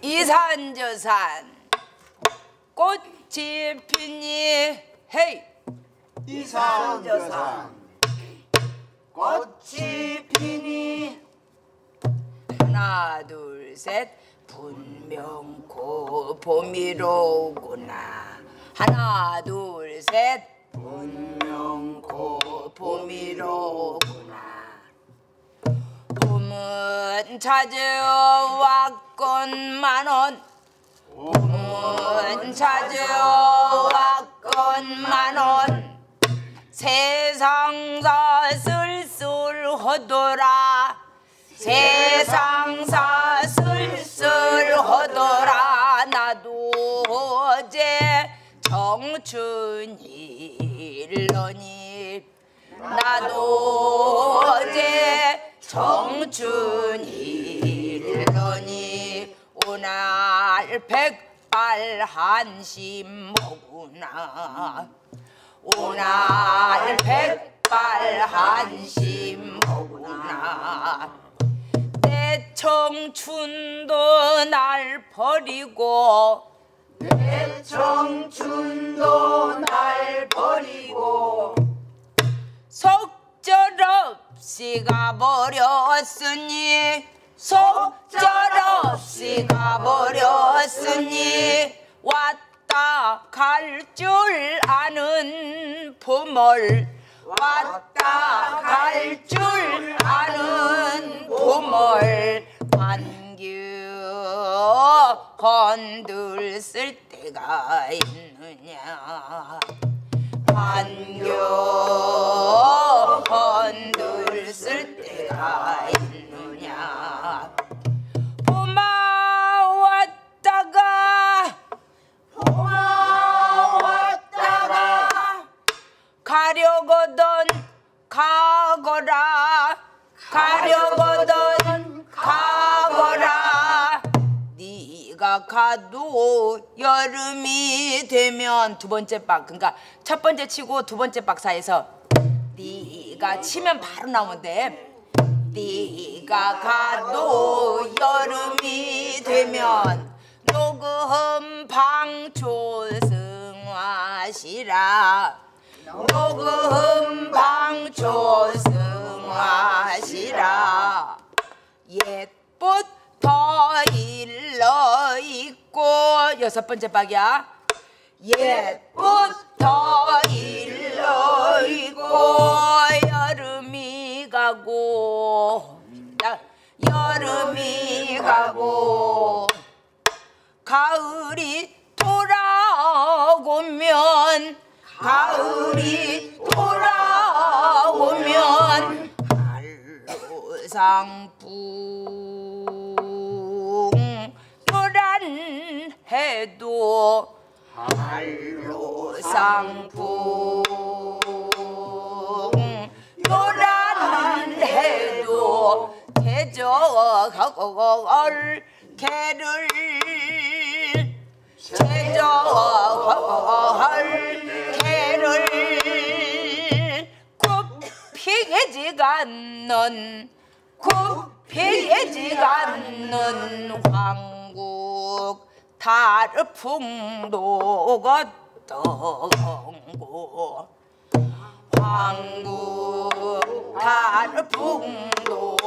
이산 저산 꽃이 피니 헤이 이산 저산 꽃이 피니 하나 둘 셋 분명 곧 봄이로 오구나 하나 둘 셋 분명 곧 봄이로 오구나 봄은 찾아왔건 만원 봄은 찾아왔건 만원 세상사 쓸쓸하더라 세상사 쓸쓸하더라 나도 어제 청춘일러니 나도 어제 청춘일러니 오날 백발 한심 먹구나 오날 백발 한심 먹구나 내 청춘도 날 버리고 내 청춘도 날 버리고 속절없이 가버렸으니 속절없이 가버렸으니 왔다 갈 줄 아는 봄을 왔다 갈 줄 아는 봄을 반겨 건들 쓸 때가 있느냐 반겨 건들 쓸 때가 있느냐 봄아 왔다가 가려거든 가거라 가려거든 가거라 네가 가도 여름이 되면 두 번째 박 그러니까 첫 번째 치고 두 번째 박 사이에서 네가 치면 바로 나오면 돼 네가 가도 여름이 되면 녹음 방초승화시라 녹음 방초승화시라 옛부터 일러있고 여섯 번째 박이야 옛부터 일러있고 여름이 가고 여름이 가고 가을이 돌아오면 가을이 돌아오면 한로상풍 노란 해도 한로상풍 노란 해도 제적을 개를 제적을 개를 굽히지가 않는 굽히지가 않는 황국 달풍도 걷던고 황국 달풍도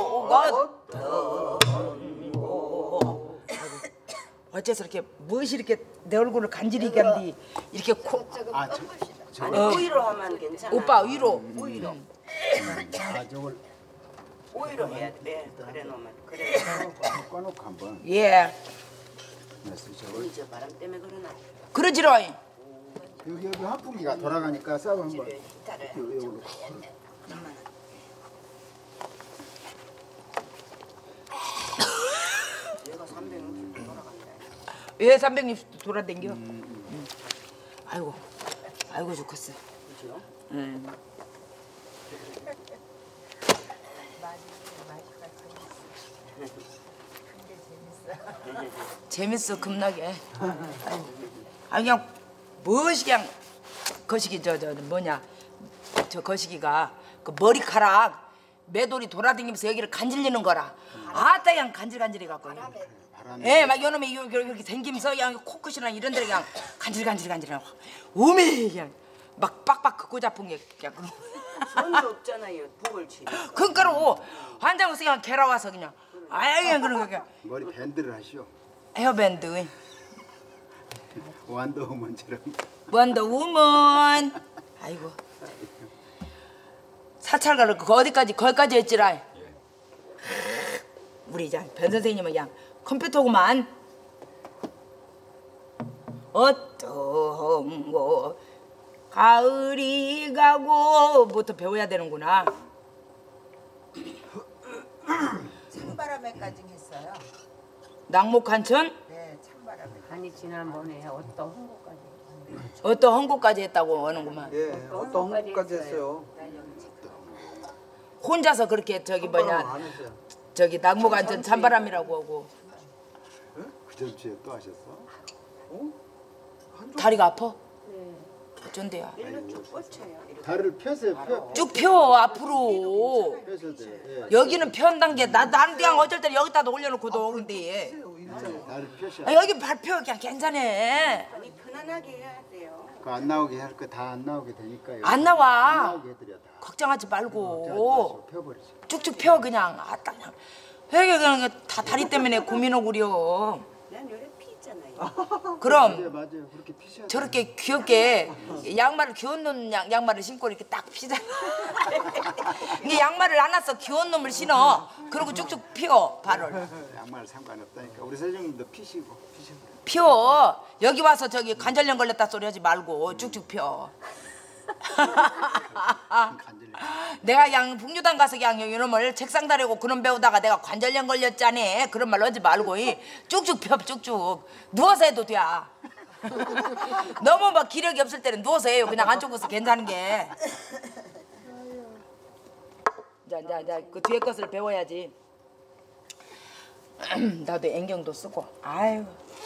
걷던고 어째서 이렇게 무엇이 이렇게 내 얼굴을 간지리게 한디 이렇게 아니 오이로 하면 괜찮아. 오빠 위로 오이로. 저걸 오이로 해야 돼. 그래 놓으면 그래. 꺼놓고 한번 예 저걸 저 바람 때문에 그러나. 그러지로잉 여기 한풍기가 돌아가니까 싸워 한번 기타를. 여기로 내가 360도 돌아간다. 왜 360도 돌아댕겨 아이고 아이고 좋겠어 그죠? 재밌어 겁나게 아 그냥 무엇이 그냥 거시기 저 뭐냐 저 거시기가 그 머리카락 매돌이 돌아다니면서 여기를 간질리는 거라 아따 그냥 간질간질해 갖고 바람이. 예, 막 요놈이 이렇게 생기면서 그냥 코끝이나 이런 데를 그냥 간질간질간질한 오메 그냥 막 빡빡 긋고 잡은 게 그냥 그런. 손도 없잖아요. 복을 치니. 그러니까로 환장 없이 그냥 개라 와서 그냥 아예 그냥 그런 거 그냥 머리 밴드를 하시오. 헤어밴드. 완더우먼처럼. 원더우먼. 아이고. 사찰가를 거기까지 했지라. 우리 이제 변 선생님은 그냥 컴퓨터구만. 어떤 거 가을이 가고부터 배워야 되는구나. 찬바람에까지 했어요. 낙목한천? 네, 찬바람에. 아니 지난번에 어떤 홍보까지. 어떤 헌국까지 했다고 하는구만. 예, 어떤 홍보까지 했어요. 혼자서 그렇게 저기 뭐냐 안 했어요. 저기 낙목한천 찬바람이라고 하고. 그 점치에 또 하셨어? 다리가 아파? 어쩐데야. 일로 쭉 뻗쳐요. 이렇게. 다리를 펴세요. 펴. 쭉 펴 앞으로. 펴셔도 돼요. 예. 여기는 편단 게 나는 그냥 어쩔 때 여기다가 올려놓고도 근데 다리 펴셔. 여기 발표 그냥 괜찮아. 아니 편안하게 해야 돼요. 그거 안 나오게 할 거 다 안 나오게 되니까. 안 나와. 안 나오게 해드려 다. 걱정하지 말고 펴버리죠. 쭉쭉 펴 그냥. 아따 그냥. 왜 그냥 다 다리 때문에 고민하구려. 난 요래 피 있잖아요. 그럼 맞아요. 그렇게 피셔야 돼. 저렇게 귀엽게 양말을 귀여운 놈 양말을 신고 이렇게 딱 피잖아. 이게 양말을 안 놨어. 귀여운 놈을 신어. 그리고 쭉쭉 피워 발을. 양말 상관없다니까. 우리 세종님도 피시고. 피워. 여기 와서 저기 관절염 걸렸다 소리 하지 말고 쭉쭉 펴. 간질려. 내가 그냥 북유당 가서 그냥 이놈을 책상 다리고 그놈 배우다가 내가 관절염 걸렸잖아. 그런 말 하지 말고 쭉쭉 펴 쭉쭉. 누워서 해도 돼. 너무 막 기력이 없을 때는 누워서 해요. 그냥 안쪽에서 괜찮은 게. 자, 그 뒤에 것을 배워야지. 나도 안경도 쓰고. 아유.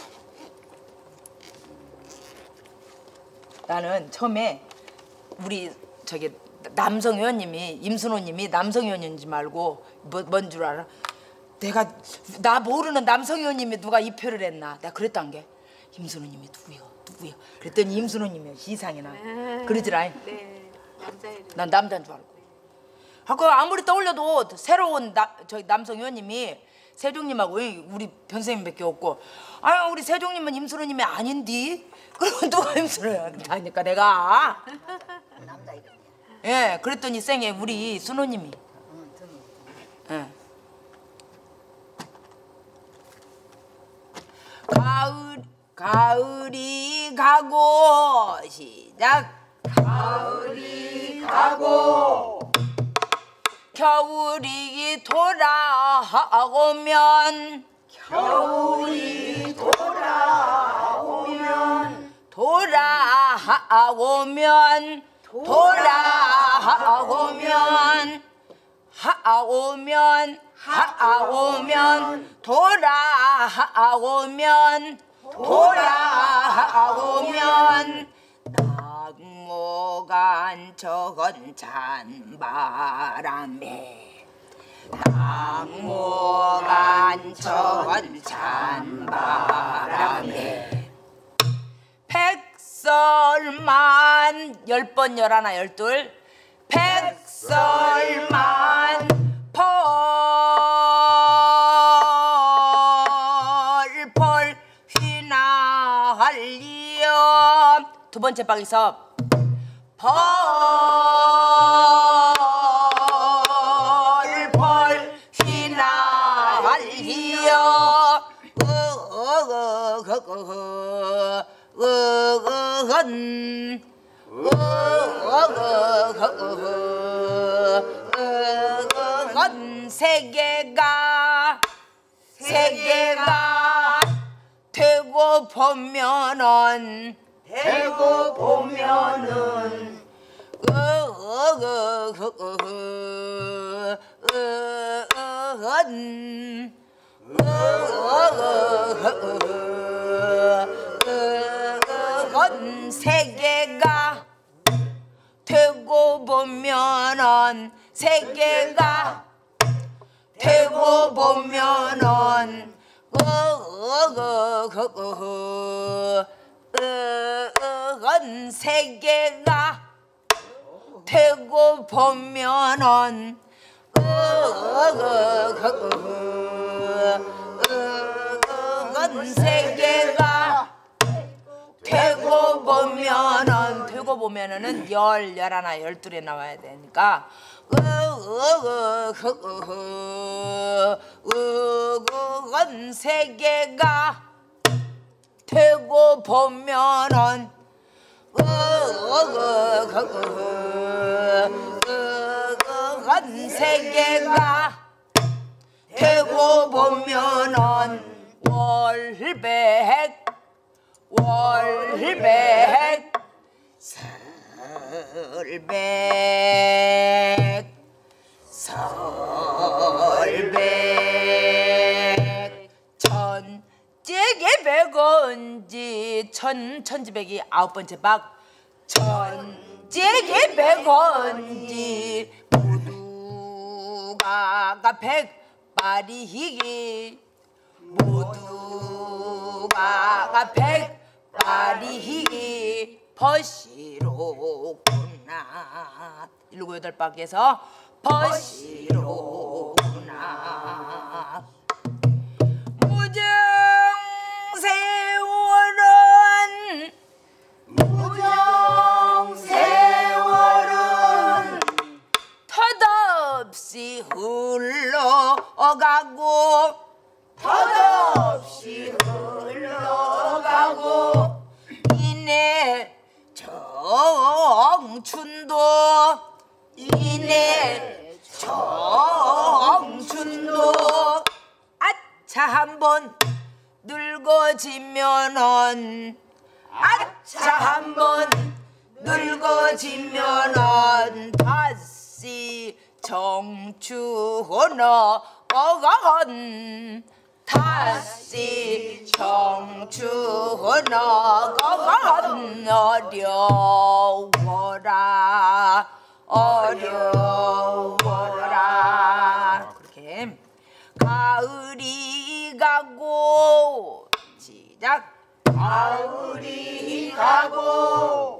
나는 처음에 우리 저기 남성 의원님이 임순호님이 남성 의원인지 말고 뭔 줄 알아? 나 모르는 남성 의원님이 누가 입표를 했나? 내가 그랬단 게 임순호님이 누구요? 그랬더니 임순호님이 이상이나 그러지라. 네, 남자애들. 난 남자인 줄 알고. 아까 아무리 떠올려도 새로운 저희 남성 의원님이 세종님하고 우리 변선생님밖에 없고. 아유 우리 세종님은 임순호님이 아닌디? 그러면 누가 임순호야? 그러니까 내가. 남자 이름이야. 예, 그랬더니 쌩에 우리 순호님이. 예. 가을이 가고 시작. 가을이 가고 겨울이 돌아오면 돌아오면 낙목한 저건 찬바람에 낙목한 저건 찬바람에 백설만 10번 11 12 백설만 펄펄 휘날리어 두 번째 방에서 펄펄 휘날리어 세계가 되고 보면은 세계가 되고 보면은 세계가 되고 보면은 세계가 되고 보면은 세계가 되고 보면은 열, 열하나, 열둘에 나와야 되니까 세계가 되고 보면은 세계가 되고 보면은 월백 설백 천재개백원지 천지백이 9번째 박 천재개백원지 모두가 백발이기 모두가 백발이기 벗이로구나 7, 8박에서 벗이로구나 무정세월은 덧없이 흘러가고 이내 청춘도 아차 한번 늙어지면은 다시 청춘어 다시 청춘어 어려워라 그렇게 가을이 가고 시작 가을이 가고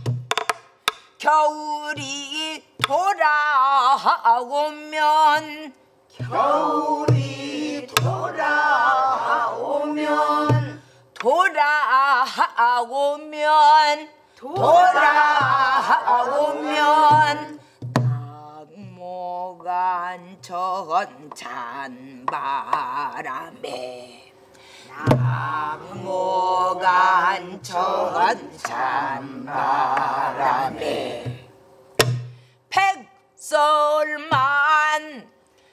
겨울이 돌아오면 낙모간 찬바람에 낙모간 찬바람에 백설만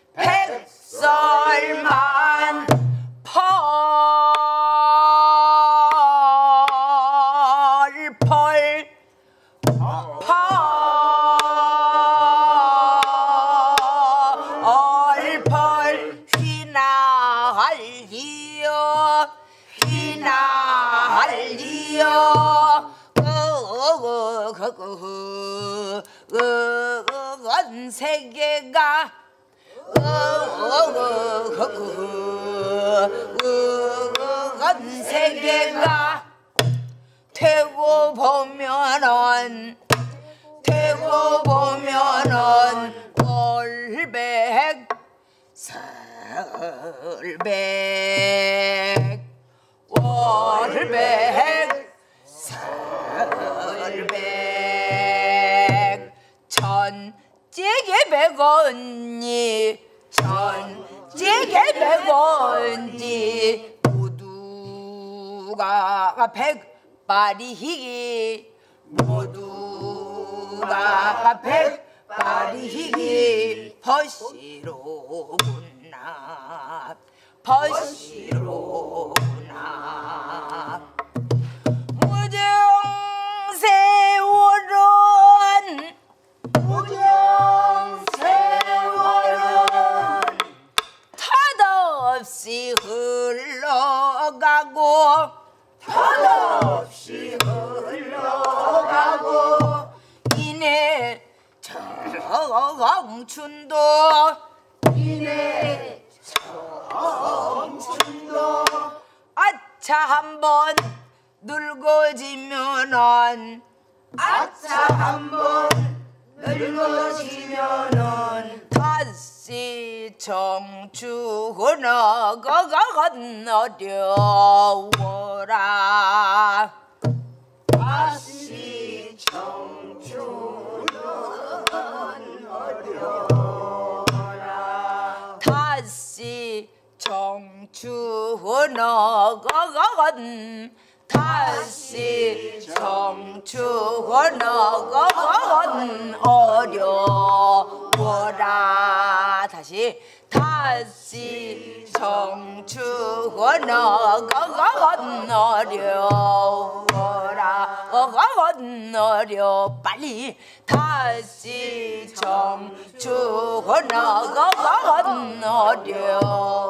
펄펄 휘날리어 세계가 세계가 되고 보면은 설백 천재개백원지 모두가 백발이기 벗이로구나 무정세월은 덧없이 흘러가고 이내 청춘도 한번 늙어지면은 아차 한번 늙어지면은 다시 청춘은 어려워라. 다시 청춘은 어려워라. 다시 청춘은 다시 청춘은 어려워라. 다시 청춘은 어려워라. 어려 빨리 다시 청춘은 어려워라.